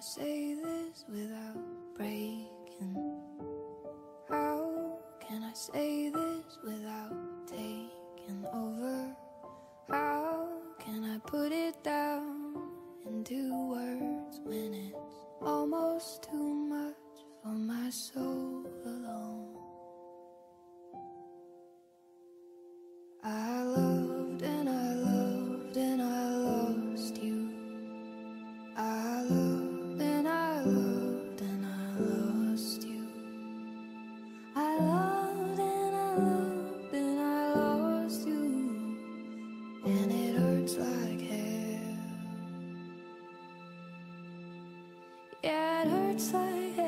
say this without breaking? How can I say this without taking over? How can I put it down into words when it's almost too much for my soul alone? I loved and I loved and I lost you. I loved and I loved and I lost you. I loved and I loved and I lost you. And it hurts like hell. Yeah, it hurts like hell.